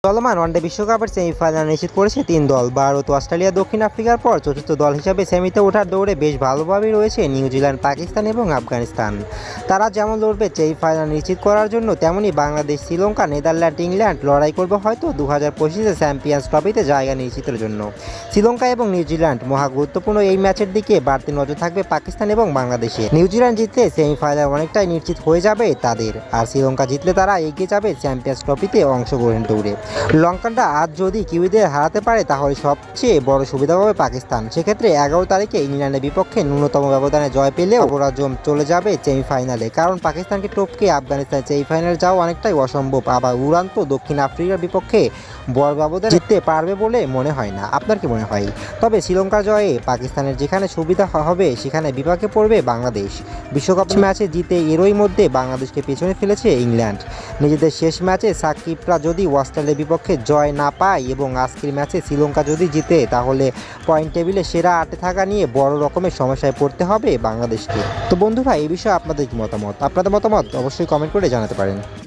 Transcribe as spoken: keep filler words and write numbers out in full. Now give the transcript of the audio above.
চলমান ওয়ানডে বিশ্বকাপের সেমিফাইনাল নিশ্চিত করেছে তিন দল। ভারত, অস্ট্রেলিয়া, দক্ষিণ আফ্রিকার পর চতুর্থ দল হিসাবে সেমিতে ওঠার দৌড়ে বেশ ভালোভাবেই রয়েছে নিউজিল্যান্ড, পাকিস্তান এবং আফগানিস্তান। তারা যেমন লড়বে সেমিফাইনাল নিশ্চিত করার জন্য, তেমনি বাংলাদেশ, শ্রীলঙ্কা, নেদারল্যান্ড, ইংল্যান্ড লড়াই করবে হয়তো দু হাজার পঁচিশে চ্যাম্পিয়ন্স ট্রফিতে জায়গা নিশ্চিতের জন্য। শ্রীলঙ্কা এবং নিউজিল্যান্ড মহা গুরুত্বপূর্ণ এই ম্যাচের দিকে বাড়তি নজর থাকবে পাকিস্তান এবং বাংলাদেশে। নিউজিল্যান্ড জিতলে সেমিফাইনাল অনেকটাই নিশ্চিত হয়ে যাবে তাদের, আর শ্রীলঙ্কা জিতলে তারা এগিয়ে যাবে চ্যাম্পিয়ন্স ট্রফিতে অংশগ্রহণ দৌড়ে। লঙ্কানরা আজ যদি কিউইদের হারাতে পারে তাহলে সবচেয়ে বড় সুবিধা পাবে পাকিস্তান। সেক্ষেত্রে এগারো তারিখে ইংল্যান্ডের বিপক্ষে ন্যূনতম ব্যবধানে জয় পেলেও অপরাজম চলে যাবে সেমিফাইনালে, কারণ পাকিস্তানকে টপকে আফগানিস্তান সেমিফাইনালে যাওয়া অনেকটাই অসম্ভব। আবার উড়ান্ত দক্ষিণ আফ্রিকার বিপক্ষে বড় ব্যবধানে জিততে পারবে বলে মনে হয় না। আপনার কি মনে হয়? তবে শ্রীলঙ্কার জয়ে পাকিস্তানের যেখানে সুবিধা হবে সেখানে বিপাকে পড়বে বাংলাদেশ। বিশ্বকাপ ম্যাচে জিতে এরই মধ্যে বাংলাদেশকে পেছনে ফেলেছে ইংল্যান্ড। নিজেদের শেষ ম্যাচে সাকিবরা যদি অস্ট্রেলিয়ার বিপক্ষে জয় না পায় এবং আজকের ম্যাচে শ্রীলঙ্কা যদি জিতে, তাহলে পয়েন্ট টেবিলে সেরা আটে থাকা নিয়ে বড় রকমের সমস্যায় পড়তে হবে বাংলাদেশকে। তো বন্ধুরা, এই বিষয়ে আপনাদের কি মতামত? আপনাদের মতামত অবশ্যই কমেন্ট করে জানাতে পারেন।